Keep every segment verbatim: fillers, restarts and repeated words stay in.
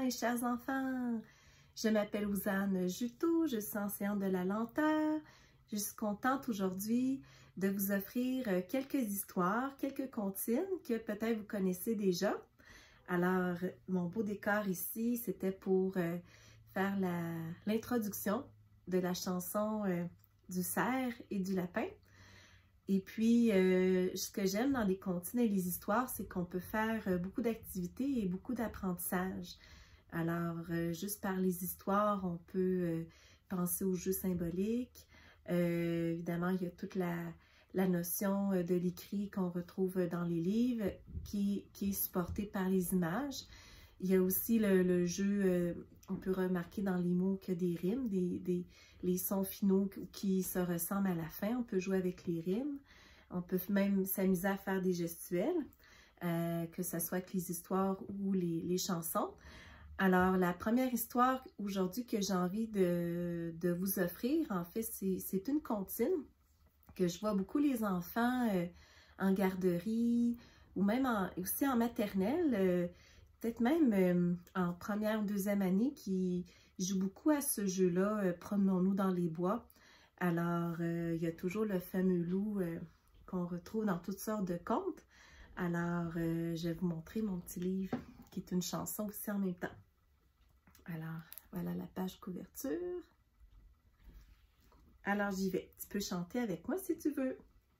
mes chers enfants! Je m'appelle Ousane Juteau, je suis enseignante de la lenteur. Je suis contente aujourd'hui de vous offrir quelques histoires, quelques comptines que peut-être vous connaissez déjà. Alors, mon beau décor ici, c'était pour euh, faire l'introduction de la chanson euh, du cerf et du lapin. Et puis, euh, ce que j'aime dans les comptines et les histoires, c'est qu'on peut faire euh, beaucoup d'activités et beaucoup d'apprentissage. Alors, euh, juste par les histoires, on peut euh, penser aux jeux symboliques. Euh, évidemment, il y a toute la, la notion de l'écrit qu'on retrouve dans les livres qui, qui est supportée par les images. Il y a aussi le, le jeu, euh, on peut remarquer dans les mots qu'il y a des rimes, des, des, les sons finaux qui se ressemblent à la fin. On peut jouer avec les rimes. On peut même s'amuser à faire des gestuels, euh, que ce soit avec les histoires ou les, les chansons. Alors, la première histoire aujourd'hui que j'ai envie de, de vous offrir, en fait, c'est une comptine que je vois beaucoup les enfants euh, en garderie ou même en, aussi en maternelle, euh, peut-être même euh, en première ou deuxième année, qui jouent beaucoup à ce jeu-là, euh, Promenons-nous dans les bois. Alors, euh, il y a toujours le fameux loup euh, qu'on retrouve dans toutes sortes de contes. Alors, euh, je vais vous montrer mon petit livre qui est une chanson aussi en même temps. Alors, voilà la page couverture. Alors, j'y vais. Tu peux chanter avec moi si tu veux.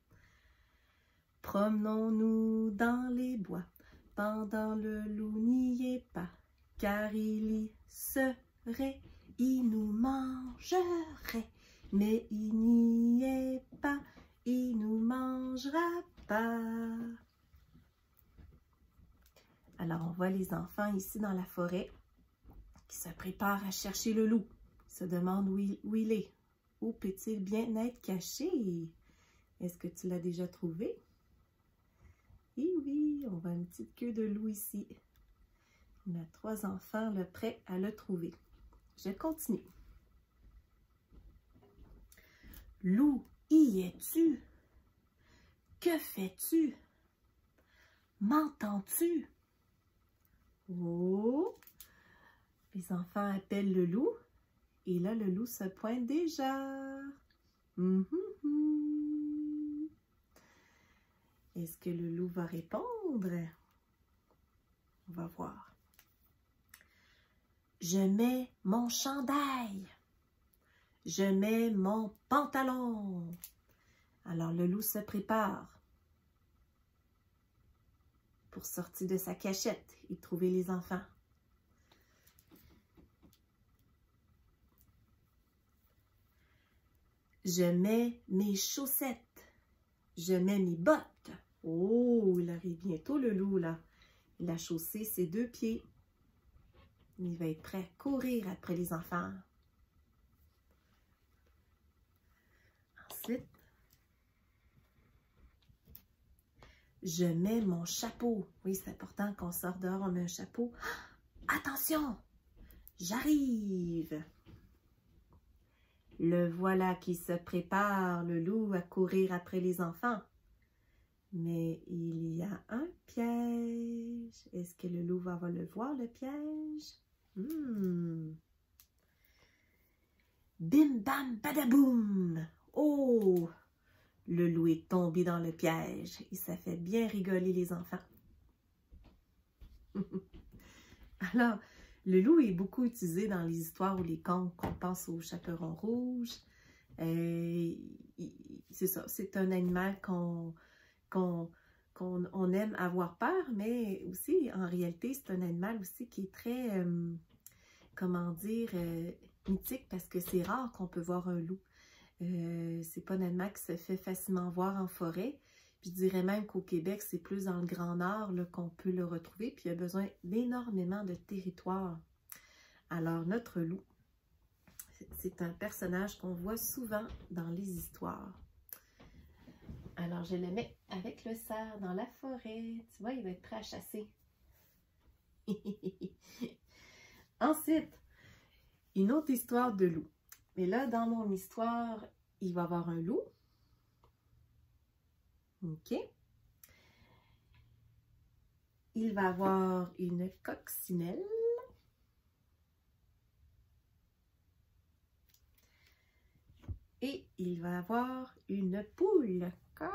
Promenons-nous dans les bois, pendant le loup n'y est pas, car il y serait, il nous mangerait, mais il n'y est pas, il nous mangera pas. Alors, on voit les enfants ici dans la forêt qui se préparent à chercher le loup. Ils se demandent où il, où il est. Où peut-il bien être caché? Est-ce que tu l'as déjà trouvé? Oui, oui, on voit une petite queue de loup ici. On a trois enfants là, prêts à le trouver. Je continue. Loup, y es-tu? Que fais-tu? M'entends-tu? Oh! Les enfants appellent le loup. Et là, le loup se pointe déjà. Mm -hmm. Est-ce que le loup va répondre? On va voir. Je mets mon chandail. Je mets mon pantalon. Alors, le loup se prépare pour sortir de sa cachette et trouver les enfants. Je mets mes chaussettes. Je mets mes bottes. Oh, il arrive bientôt le loup, là. Il a chaussé ses deux pieds. Il va être prêt à courir après les enfants. Ensuite, je mets mon chapeau. Oui, c'est important qu'on sort dehors, on met un chapeau. Ah, attention, j'arrive. Le voilà qui se prépare, le loup, à courir après les enfants. Mais il y a un piège. Est-ce que le loup va le voir, le piège? Hmm. Bim, bam, badaboum! Oh! Le loup est tombé dans le piège et ça fait bien rigoler les enfants. Alors, le loup est beaucoup utilisé dans les histoires ou les contes qu'on pense au chaperon rouge. Euh, c'est ça, c'est un animal qu'on qu'on qu'on on aime avoir peur, mais aussi, en réalité, c'est un animal aussi qui est très, euh, comment dire, euh, mythique parce que c'est rare qu'on peut voir un loup. Euh, c'est pas un animal qui se fait facilement voir en forêt. Puis je dirais même qu'au Québec, c'est plus dans le Grand Nord qu'on peut le retrouver. Puis il a besoin d'énormément de territoire. Alors, notre loup, c'est un personnage qu'on voit souvent dans les histoires. Alors, je le mets avec le cerf dans la forêt. Tu vois, il va être prêt à chasser. Ensuite, une autre histoire de loup. Mais là, dans mon histoire, il va y avoir un loup. OK. Il va avoir une coccinelle. et il va avoir une poule.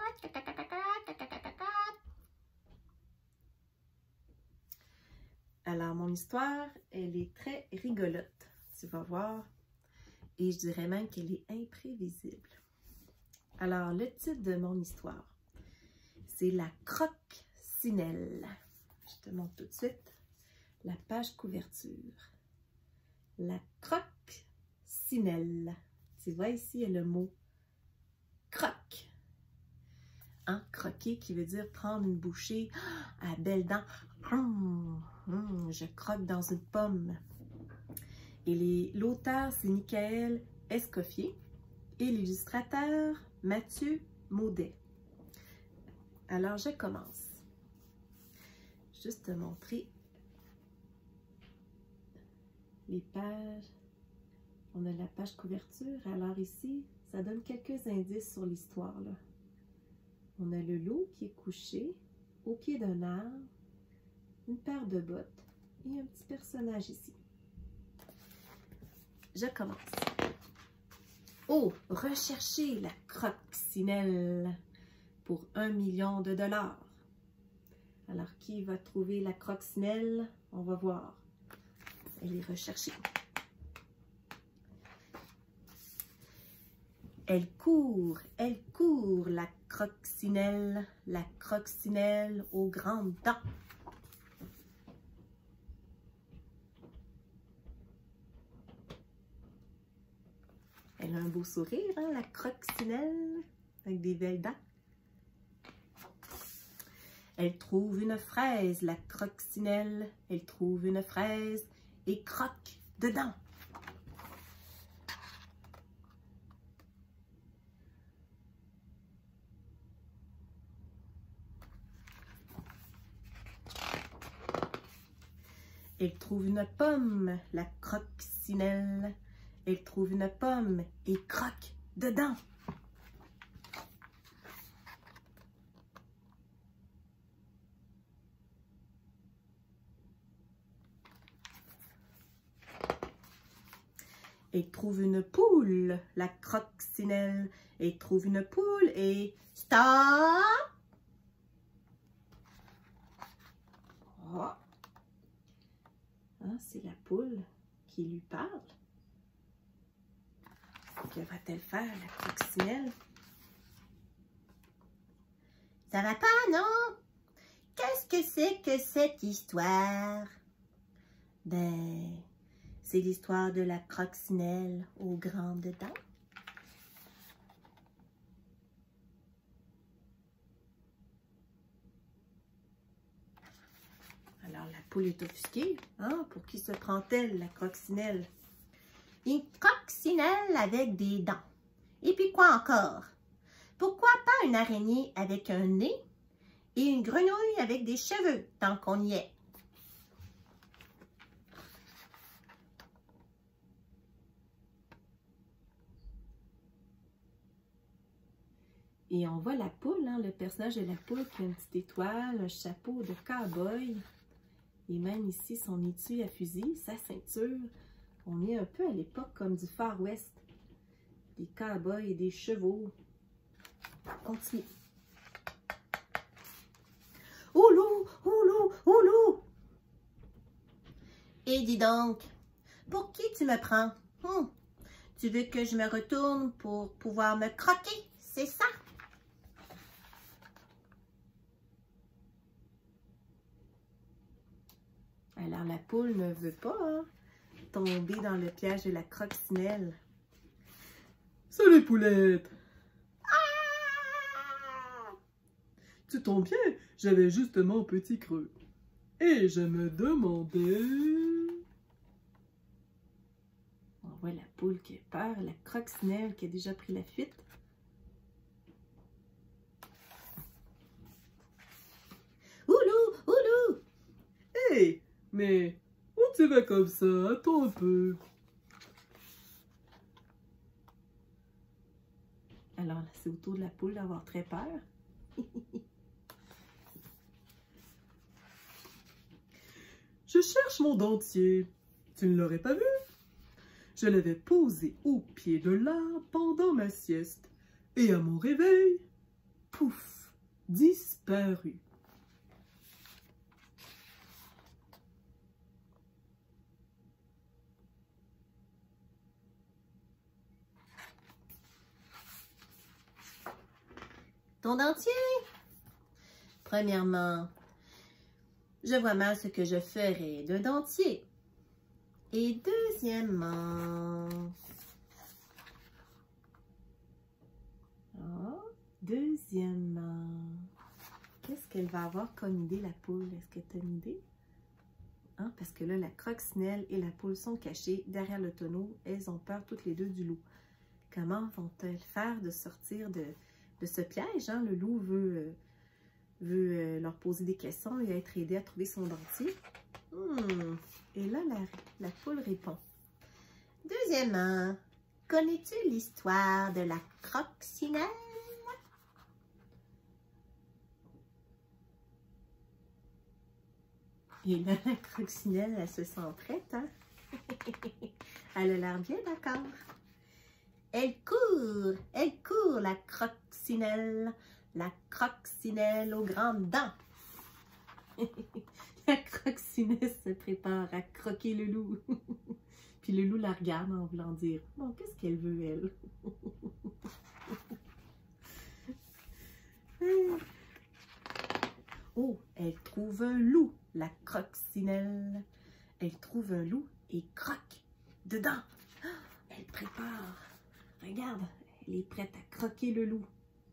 Alors, mon histoire, elle est très rigolote, tu vas voir, et je dirais même qu'elle est imprévisible. Alors, le titre de mon histoire, c'est La Croque-Sinelle. Je te montre tout de suite la page couverture. La Croque-Sinelle. Tu vois ici, il y a le mot croque. Hein? Croquer qui veut dire prendre une bouchée à belles dents. Hum, hum, je croque dans une pomme. Et l'auteur, c'est Michael Escoffier et l'illustrateur, Mathieu Maudet. Alors, je commence. Juste te montrer les pages. On a la page couverture. Alors ici, ça donne quelques indices sur l'histoire. On a le loup qui est couché au pied d'un arbre, une paire de bottes et un petit personnage ici. Je commence. Oh, recherchez la Croque-Sinelle pour un million de dollars. Alors, qui va trouver la Croque-Sinelle? On va voir. Elle est recherchée. Elle court, elle court, la Croque-Sinelle, la Croque-Sinelle aux grandes dents. Elle a un beau sourire, hein, la Croque-Sinelle, avec des belles dents. Elle trouve une fraise, la Croque-Sinelle, elle trouve une fraise et croque dedans. Elle trouve une pomme, la Croque-Sinelle, elle trouve une pomme et croque dedans. Elle trouve une poule, la Croque-Sinelle. Elle trouve une poule et stop! Oh. Hein, c'est la poule qui lui parle. Que va-t-elle faire, la Croque-Sinelle? Ça va pas, non? Qu'est-ce que c'est que cette histoire? Ben... c'est l'histoire de la Croque-Sinelle aux grandes dents. Alors, la poule est offusquée. Hein? Pour qui se prend-elle, la Croque-Sinelle? Une Croque-Sinelle avec des dents. Et puis quoi encore? Pourquoi pas une araignée avec un nez et une grenouille avec des cheveux, tant qu'on y est? Et on voit la poule, hein, le personnage de la poule qui a une petite étoile, un chapeau de cow-boy. Et même ici, son étui à fusil, sa ceinture. On est un peu à l'époque comme du Far West. Des cow-boys et des chevaux. Continue. Oulou, oulou, oulou. Et dis donc, pour qui tu me prends? Hum, tu veux que je me retourne pour pouvoir me croquer, c'est ça? Alors, la poule ne veut pas hein, tomber dans le piège de la Croque-Sinelle. Salut, poulette! Ah! Tu tombes bien, j'avais justement un petit creux. Et je me demandais... On voit la poule qui a peur, la Croque-Sinelle qui a déjà pris la fuite. Oulou, oulou! Hé! Hey, mais où tu vas comme ça? Attends un peu. Alors, c'est au tour de la poule d'avoir très peur. Je cherche mon dentier. Tu ne l'aurais pas vu? Je l'avais posé au pied de l'arbre pendant ma sieste. Et à mon réveil, pouf, disparu. Ton dentier? Premièrement, je vois mal ce que je ferais d'un dentier. Et deuxièmement, oh, deuxièmement, qu'est-ce qu'elle va avoir comme idée, la poule? Est-ce que tu as une idée? Hein? Parce que là, la coccinelle et la poule sont cachées derrière le tonneau. Elles ont peur toutes les deux du loup. Comment vont-elles faire de sortir de, de ce piège? Hein? Le loup veut, euh, veut euh, leur poser des questions et être aidé à trouver son dentier. Hmm. Et là, la, la poule répond. Deuxièmement, connais-tu l'histoire de la coccinelle? Et là, la coccinelle, elle se sent prête, hein? Elle a l'air bien d'accord. Elle court, elle court, la coccinelle, la coccinelle aux grandes dents. La coccinelle se prépare à croquer le loup. Puis le loup la regarde en voulant dire, bon, qu'est-ce qu'elle veut, elle? Oh, elle trouve un loup, la coccinelle. Elle trouve un loup et croque dedans. Elle prépare. Regarde, elle est prête à croquer le loup.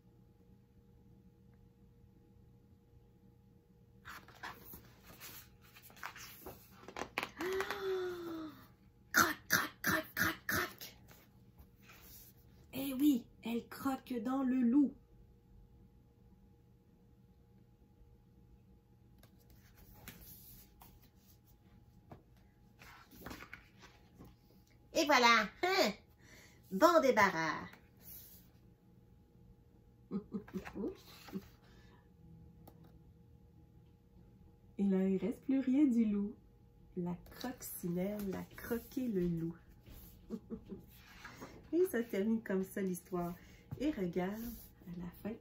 Croque, croque, croque, croque, croque. Eh oui, elle croque dans le loup. Et voilà, hein? Bon débarras. Et là, il ne reste plus rien du loup. La coccinelle a croqué le loup. Et ça termine comme ça l'histoire. Et regarde, à la fin,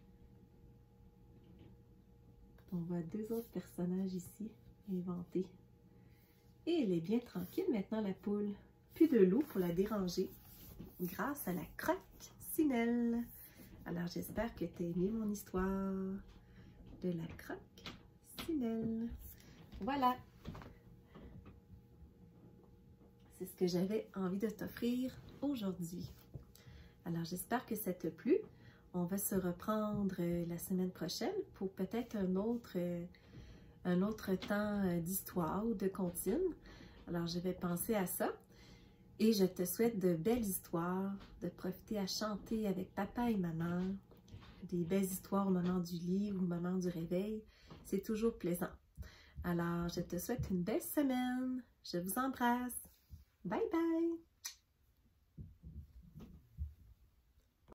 on voit deux autres personnages ici inventés. Et elle est bien tranquille maintenant, la poule. Plus de loup pour la déranger, grâce à la coccinelle. Alors, j'espère que tu as aimé mon histoire de la coccinelle. Voilà. C'est ce que j'avais envie de t'offrir aujourd'hui. Alors, j'espère que ça t'a plu. On va se reprendre la semaine prochaine pour peut-être un autre, un autre temps d'histoire ou de comptine. Alors, je vais penser à ça. Et je te souhaite de belles histoires, de profiter à chanter avec papa et maman, des belles histoires au moment du lit ou au moment du réveil. C'est toujours plaisant. Alors, je te souhaite une belle semaine. Je vous embrasse. Bye bye!